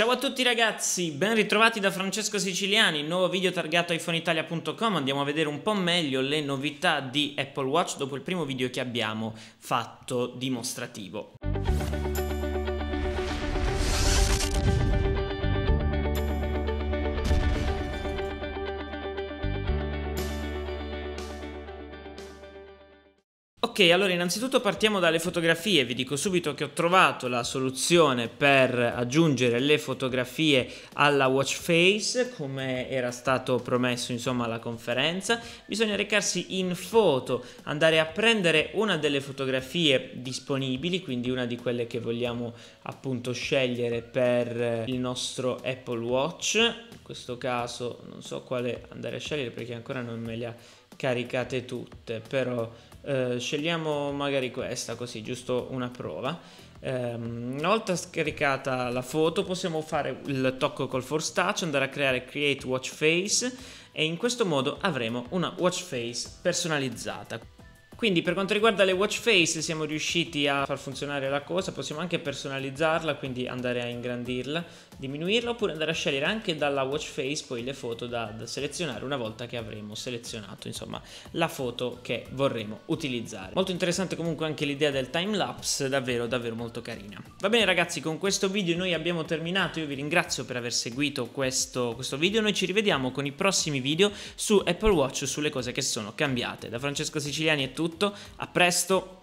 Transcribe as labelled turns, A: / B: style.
A: Ciao a tutti ragazzi, ben ritrovati da Francesco Siciliani, nuovo video targato iPhoneItalia.com. Andiamo a vedere un po' meglio le novità di Apple Watch dopo il primo video che abbiamo fatto dimostrativo. Ok, allora innanzitutto partiamo dalle fotografie. Vi dico subito che ho trovato la soluzione per aggiungere le fotografie alla watch face, come era stato promesso insomma alla conferenza. Bisogna recarsi in foto, andare a prendere una delle fotografie disponibili, quindi una di quelle che vogliamo appunto scegliere per il nostro Apple Watch. In questo caso non so quale andare a scegliere perché ancora non me le ha caricate tutte, però scegliamo magari questa, così giusto una prova. Una volta scaricata la foto possiamo fare il tocco col Force Touch, andare a creare Create Watch Face e in questo modo avremo una watch face personalizzata. Quindi per quanto riguarda le watch face siamo riusciti a far funzionare la cosa, possiamo anche personalizzarla, quindi andare a ingrandirla, diminuirla, oppure andare a scegliere anche dalla watch face poi le foto da selezionare una volta che avremo selezionato insomma la foto che vorremmo utilizzare. Molto interessante comunque anche l'idea del time lapse, davvero molto carina. Va bene ragazzi, con questo video noi abbiamo terminato, io vi ringrazio per aver seguito questo video, noi ci rivediamo con i prossimi video su Apple Watch, sulle cose che sono cambiate. Da Francesco Siciliani è tutto, a presto!